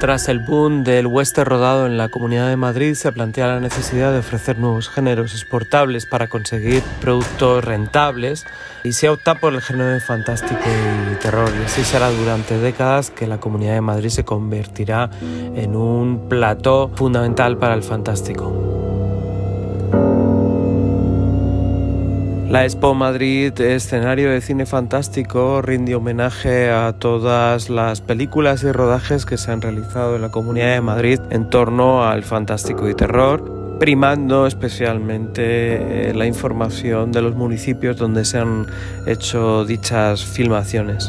Tras el boom del western rodado en la Comunidad de Madrid, se plantea la necesidad de ofrecer nuevos géneros exportables para conseguir productos rentables y se opta por el género de fantástico y terror, y así será durante décadas que la Comunidad de Madrid se convertirá en un plató fundamental para el fantástico. La Expo Madrid, escenario de cine fantástico, rinde homenaje a todas las películas y rodajes que se han realizado en la Comunidad de Madrid en torno al fantástico y terror, primando especialmente la información de los municipios donde se han hecho dichas filmaciones.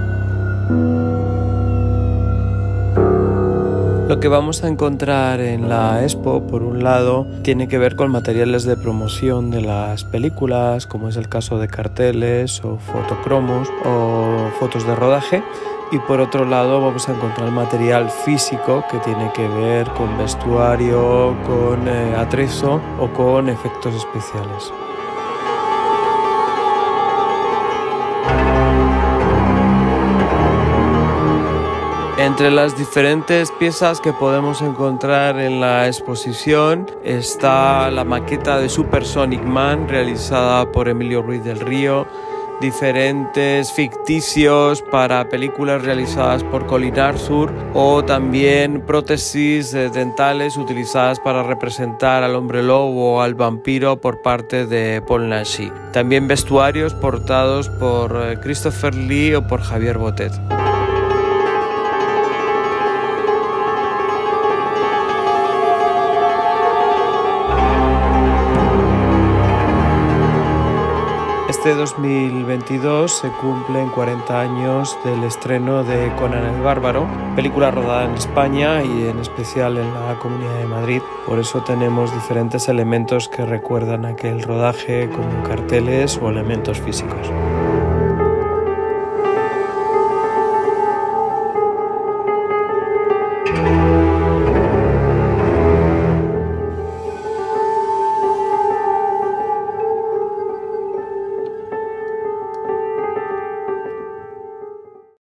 Lo que vamos a encontrar en la Expo, por un lado, tiene que ver con materiales de promoción de las películas, como es el caso de carteles o fotocromos o fotos de rodaje, y por otro lado vamos a encontrar material físico que tiene que ver con vestuario, con atrezo o con efectos especiales. Entre las diferentes piezas que podemos encontrar en la exposición está la maqueta de Supersonic Man realizada por Emilio Ruiz del Río, diferentes ficticios para películas realizadas por Colin Arthur o también prótesis dentales utilizadas para representar al hombre lobo o al vampiro por parte de Paul Naschy. También vestuarios portados por Christopher Lee o por Javier Botet. Este 2022 se cumplen 40 años del estreno de Conan el Bárbaro, película rodada en España y en especial en la Comunidad de Madrid. Por eso tenemos diferentes elementos que recuerdan aquel rodaje, como carteles o elementos físicos.